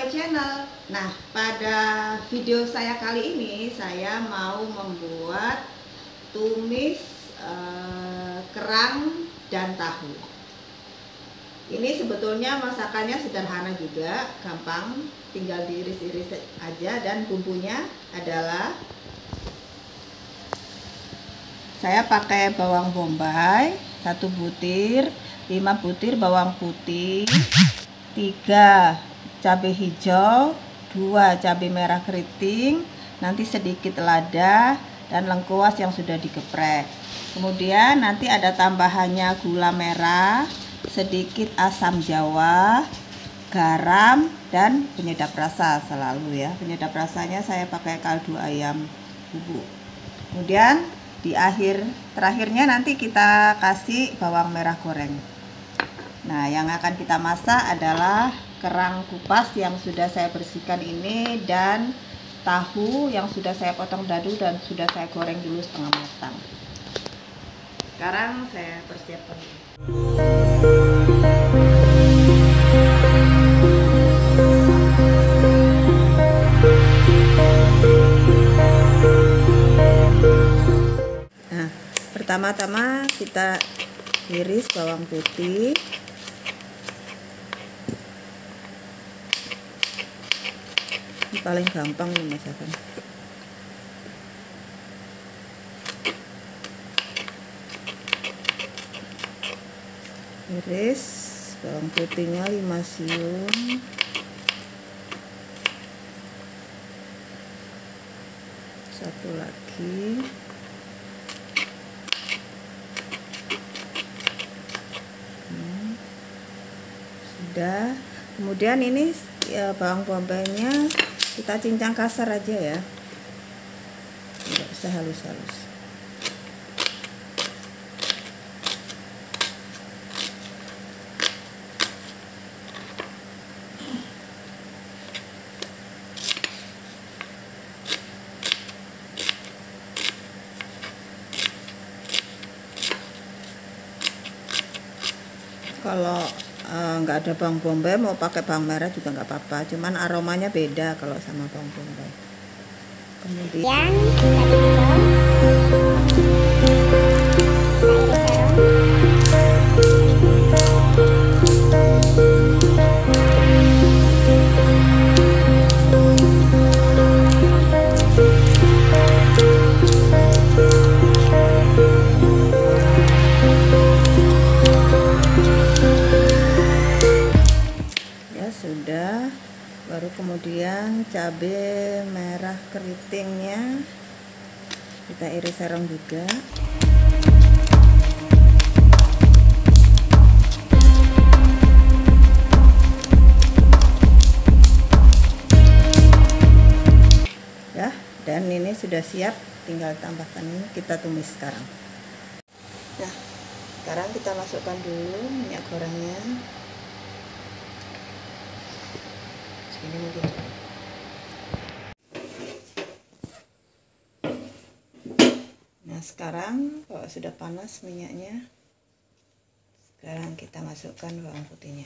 my channel. Nah, pada video saya kali ini saya mau membuat tumis kerang dan tahu. Ini sebetulnya masakannya sederhana juga, gampang, tinggal diiris-iris aja. Dan bumbunya adalah saya pakai bawang bombay 1 butir, 5 butir bawang putih, 3 cabai hijau, 2 cabai merah keriting, nanti sedikit lada dan lengkuas yang sudah digeprek. Kemudian nanti ada tambahannya gula merah, sedikit asam jawa, garam, dan penyedap rasa selalu ya. Penyedap rasanya saya pakai kaldu ayam bubuk. Kemudian di terakhirnya nanti kita kasih bawang merah goreng. Nah, yang akan kita masak adalah kerang kupas yang sudah saya bersihkan ini dan tahu yang sudah saya potong dadu dan sudah saya goreng dulu setengah matang. Sekarang saya persiapkan. Nah, pertama-tama kita iris bawang putih. Ini paling gampang nih masakan. Iris bawang putihnya 5 siung. Satu lagi. Sudah. Kemudian ini bawang bombaynya kita cincang kasar aja ya, tidak usah halus-halus. Kalau nggak ada bawang bombay, mau pakai bawang merah juga nggak apa-apa, cuman aromanya beda kalau sama bawang bombay. Kemudian sudah, baru kemudian cabai merah keritingnya kita iris serong juga. Ya, dan ini sudah siap, tinggal tambahkan ini, kita tumis sekarang. Nah, sekarang kita masukkan dulu minyak gorengnya. Ini mungkin. Nah, sekarang kalau sudah panas minyaknya, sekarang kita masukkan bawang putihnya.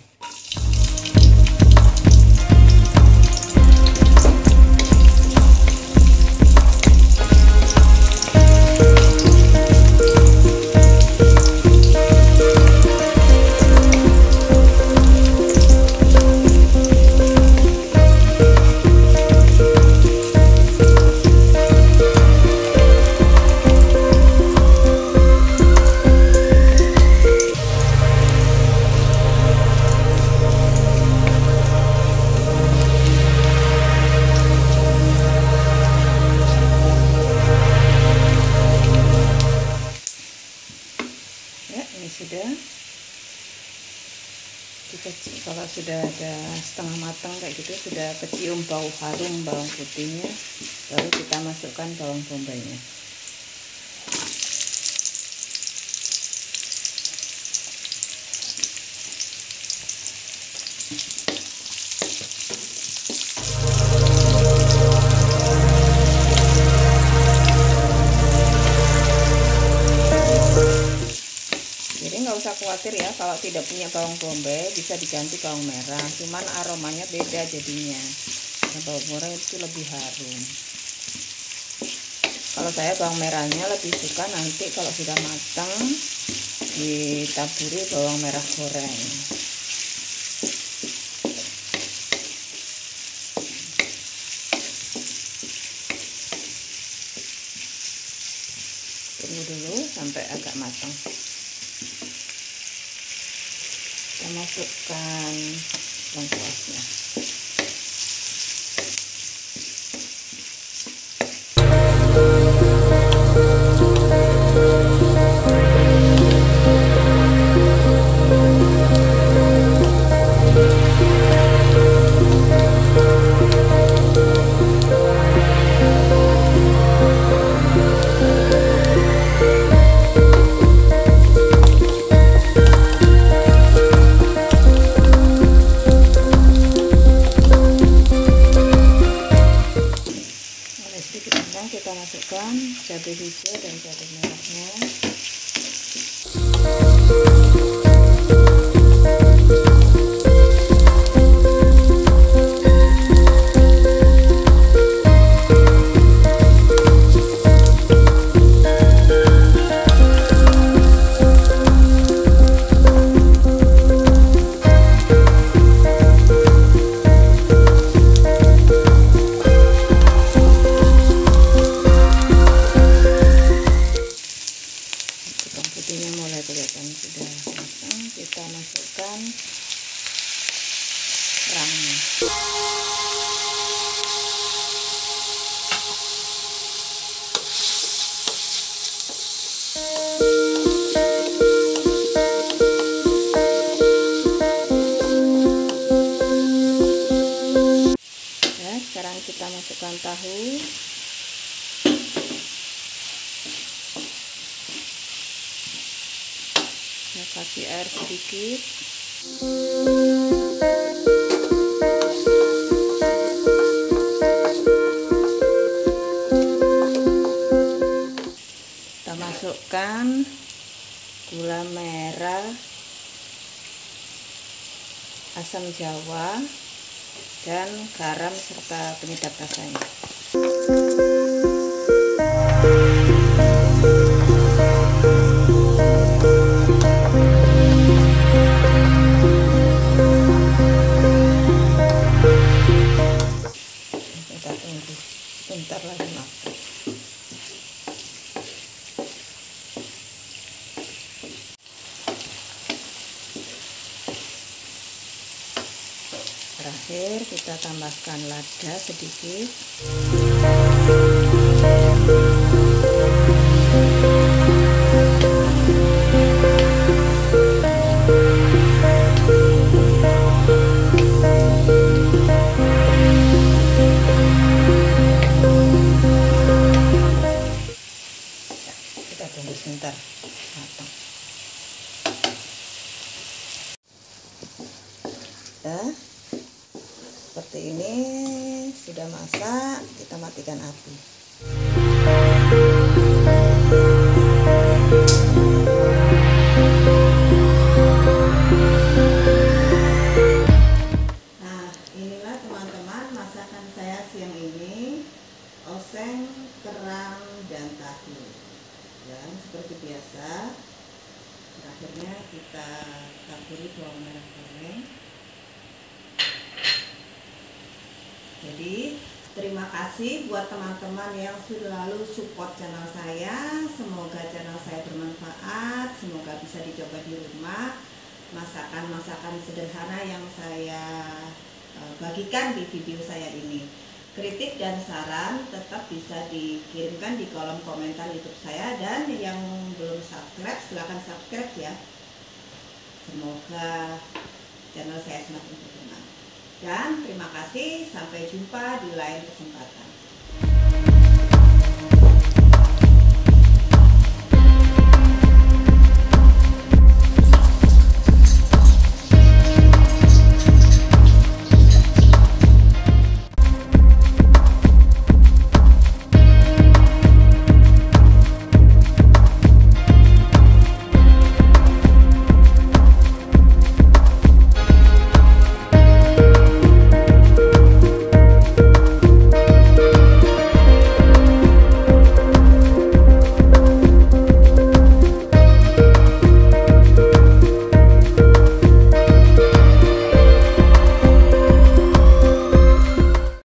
Sudah kita, kalau sudah ada setengah matang kayak gitu, sudah kecium bau harum bawang putihnya, baru kita masukkan bawang bombaynya. khawatir ya, kalau tidak punya bawang bombay bisa diganti bawang merah, cuman aromanya beda jadinya. Karena bawang merah itu lebih harum. Kalau saya bawang merahnya lebih suka nanti kalau sudah matang ditaburi bawang merah goreng. Tunggu dulu sampai agak matang. Kita masukkan lengkuasnya. Kita masukkan cabai hijau dan cabai merahnya. Putihnya mulai kelihatan sudah matang, kita masukkan kerangnya. Ya, sekarang kita masukkan tahu. Kasih air sedikit. Kita masukkan gula merah, asam jawa, dan garam serta penyedap rasanya. Bentar lagi matang. Terakhir kita tambahkan lada sedikit. Tunggu sebentar matang. Ya, seperti ini sudah masak, kita matikan api. Nah, inilah teman-teman masakan saya siang ini, oseng, kerang, dan tahu. Dan seperti biasa, terakhirnya kita taburi bawang merah goreng. Jadi terima kasih buat teman-teman yang selalu support channel saya. Semoga channel saya bermanfaat, semoga bisa dicoba di rumah. Masakan-masakan sederhana yang saya bagikan di video saya ini. Kritik dan saran tetap bisa dikirimkan di kolom komentar YouTube saya, dan yang belum subscribe silahkan subscribe ya. Semoga channel saya semakin berkembang. Dan terima kasih, sampai jumpa di lain kesempatan.